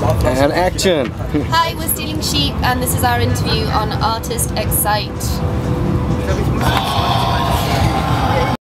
And action! Hi, we're Stealing Sheep and this is our interview on artistxite.